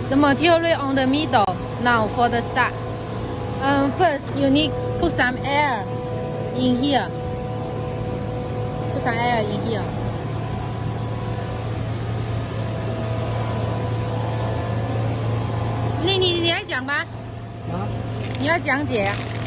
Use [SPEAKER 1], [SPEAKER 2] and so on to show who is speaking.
[SPEAKER 1] The material on the middle. Now for the start. First you need put some air in here. Put some air in here. 你来讲吧。啊？你要讲解。